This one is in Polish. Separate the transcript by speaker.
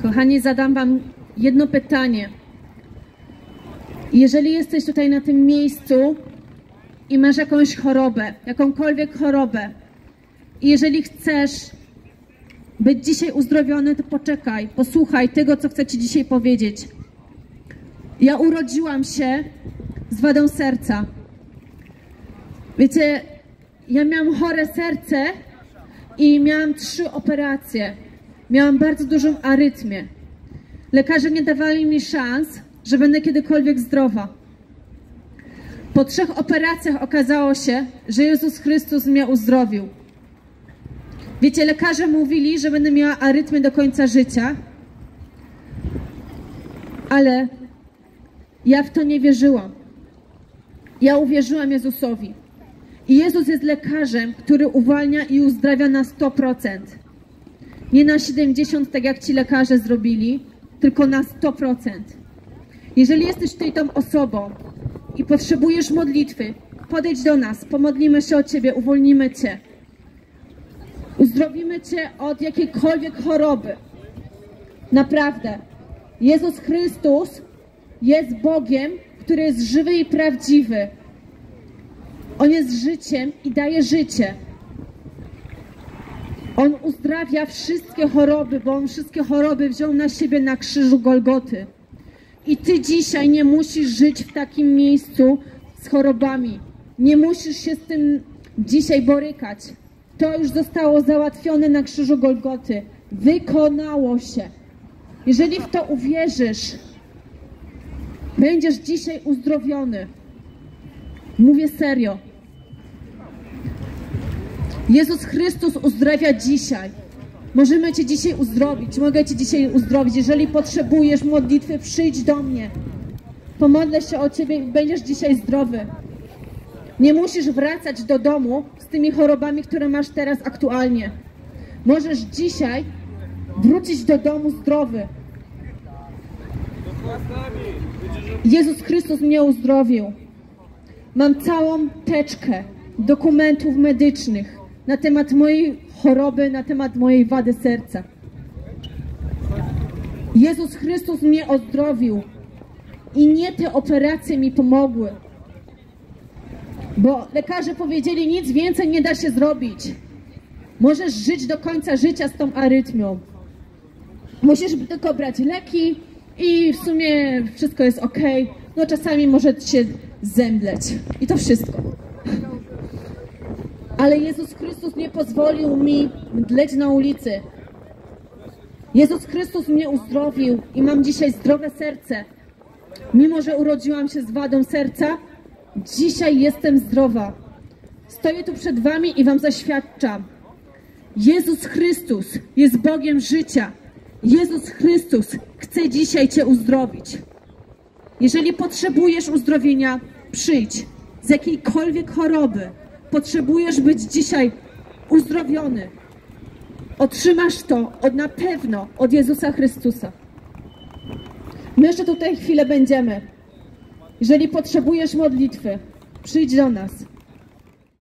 Speaker 1: Kochani, zadam wam jedno pytanie. Jeżeli jesteś tutaj na tym miejscu i masz jakąś chorobę, jakąkolwiek chorobę, i jeżeli chcesz być dzisiaj uzdrowiony, to poczekaj, posłuchaj tego, co chcę ci dzisiaj powiedzieć. Ja urodziłam się z wadą serca. Wiecie, ja miałam chore serce i miałam 3 operacje. Miałam bardzo dużą arytmię. Lekarze nie dawali mi szans, że będę kiedykolwiek zdrowa. Po 3 operacjach okazało się, że Jezus Chrystus mnie uzdrowił. Wiecie, lekarze mówili, że będę miała arytmię do końca życia, ale ja w to nie wierzyłam. Ja uwierzyłam Jezusowi. I Jezus jest lekarzem, który uwalnia i uzdrawia na 100%. Nie na 70%, tak jak ci lekarze zrobili, tylko na 100%. Jeżeli jesteś tutaj tą osobą i potrzebujesz modlitwy, podejdź do nas, pomodlimy się o ciebie, uwolnimy cię. Uzdrowimy cię od jakiejkolwiek choroby. Naprawdę. Jezus Chrystus jest Bogiem, który jest żywy i prawdziwy. On jest życiem i daje życie. On uzdrawia wszystkie choroby, bo On wszystkie choroby wziął na siebie na krzyżu Golgoty. I ty dzisiaj nie musisz żyć w takim miejscu z chorobami. Nie musisz się z tym dzisiaj borykać. To już zostało załatwione na krzyżu Golgoty. Wykonało się. Jeżeli w to uwierzysz, będziesz dzisiaj uzdrowiony. Mówię serio. Jezus Chrystus uzdrawia dzisiaj. Możemy cię dzisiaj uzdrowić. Mogę cię dzisiaj uzdrowić. Jeżeli potrzebujesz modlitwy, przyjdź do mnie. Pomodlę się o ciebie i będziesz dzisiaj zdrowy. Nie musisz wracać do domu z tymi chorobami, które masz teraz aktualnie. Możesz dzisiaj wrócić do domu zdrowy. Jezus Chrystus mnie uzdrowił. Mam całą teczkę dokumentów medycznych na temat mojej choroby, na temat mojej wady serca. Jezus Chrystus mnie uzdrowił i nie te operacje mi pomogły. Bo lekarze powiedzieli, nic więcej nie da się zrobić. Możesz żyć do końca życia z tą arytmią. Musisz tylko brać leki i w sumie wszystko jest ok. No czasami może się zemdleć. I to wszystko. Ale Jezus Chrystus nie pozwolił mi mdleć na ulicy. Jezus Chrystus mnie uzdrowił i mam dzisiaj zdrowe serce. Mimo że urodziłam się z wadą serca, dzisiaj jestem zdrowa. Stoję tu przed wami i wam zaświadczam. Jezus Chrystus jest Bogiem życia. Jezus Chrystus chce dzisiaj cię uzdrowić. Jeżeli potrzebujesz uzdrowienia, przyjdź z jakiejkolwiek choroby. Potrzebujesz być dzisiaj uzdrowiony. Otrzymasz to na pewno od Jezusa Chrystusa. My jeszcze tutaj chwilę będziemy. Jeżeli potrzebujesz modlitwy, przyjdź do nas.